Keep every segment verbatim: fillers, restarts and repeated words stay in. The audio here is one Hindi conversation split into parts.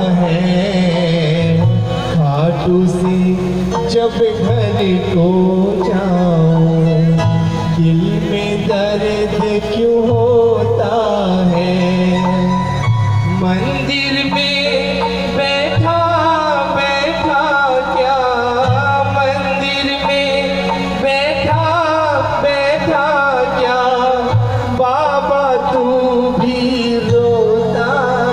है। खाटू से जब घर को जाऊं दिल में दर्द क्यों होता है। मंदिर में बैठा बैठा क्या, मंदिर में बैठा बैठा क्या, बाबा तू भी रोता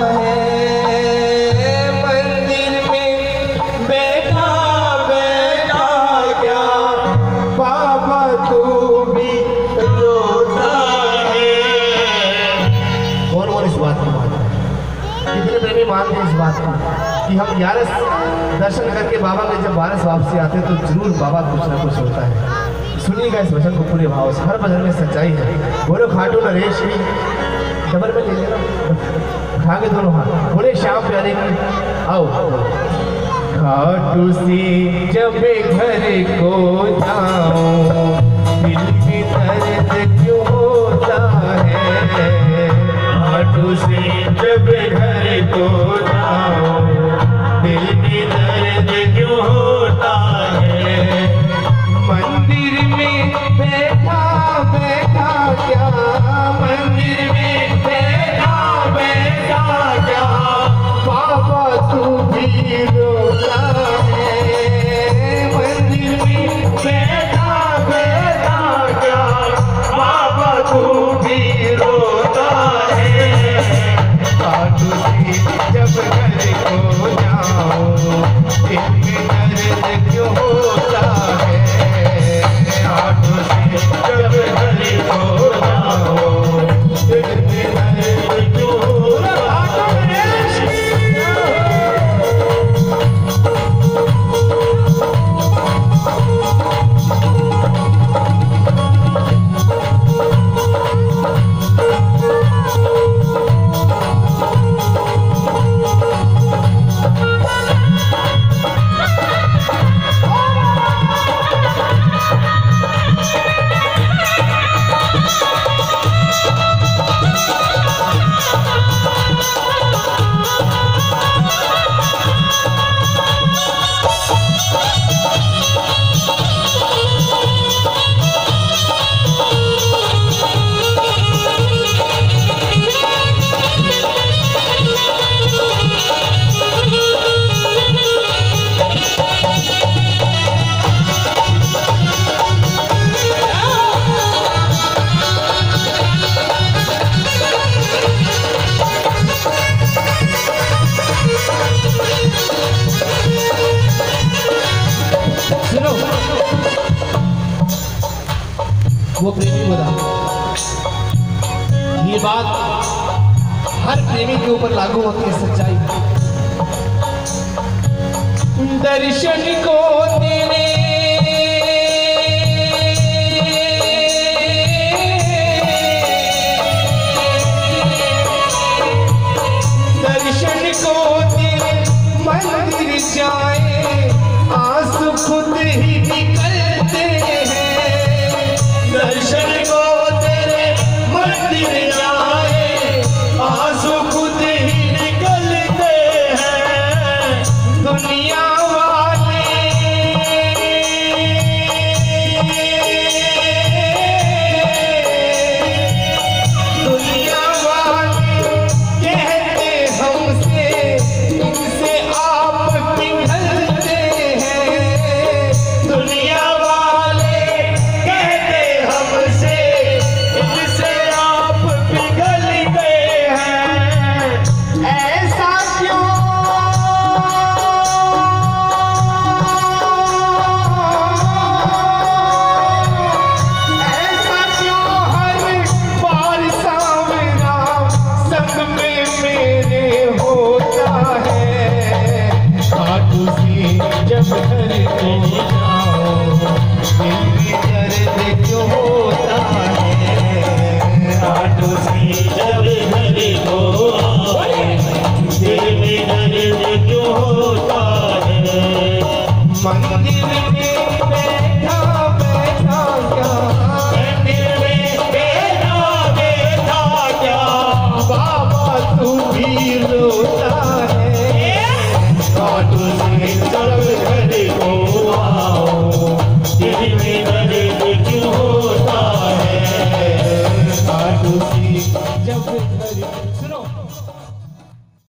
है। मंदिर में बैठा बैठा क्या, बाबा तू भी रोता है। और और इस बात की बात कितने प्रेमी मानते हैं इस बात को कि हम ग्यारस दर्शन करके बाबा के जब बारस वापसी आते हैं तो जरूर बाबा कुछ ना कुछ होता है। सुनिएगा इस वचन को पूरे भाव से, हर भजन में सच्चाई है। बोलो खाटू नरेश की डबल में ले लेना, खा के दोनों हाथ बोले श्याम प्यारे की आओ। खाटू से जब घर को जाऊं दिल में दर्द क्यों होता है। खाटू से जब घर को जाऊं दिल में दर्द क्यों होता है। मंदिर में बैठा बैठा क्या, मंदिर में बैठा बैठा क्या, बाबा तू भी रोता है। मंदिर में बैठा बैठा क्या, बाबा तू भी रोता है। खाटू से जब घर को जाऊं दिल में दर्द क्यों होता है। खाटू से जब घर को जाऊं दिल में दर्द क्यों होता है। वो प्रेमी बता, ये बात हर प्रेमी के ऊपर लागू होती है सच्चाई। दर्शन को तेरे दर्शन को तेरे मंदिर जाए आंसू खुद ही निकलते हैं। दर्शन को तेरे मंदिर जाए आंसू खुद ही निकलते हैं। दुनिया वाले दुनिया वाले कहते हमसे इनसे आप पिघलते हैं। दुनिया वाले कहते हमसे इनसे आप पिघलते हैं। ऐसा क्यों ऐसा क्यों हर बार सामना संग में मेरे होता है। खाटू से जब घर को जाऊं दिल में दर्द क्यों होता है। खाटू से जब घर को आऊं दिल में दर्द क्यों होता है। मंदिर में बैठा बैठा क्या, मंदिर में बैठा बैठा क्या, बाबा तू भी रोता है। खुशी जब घर सुनो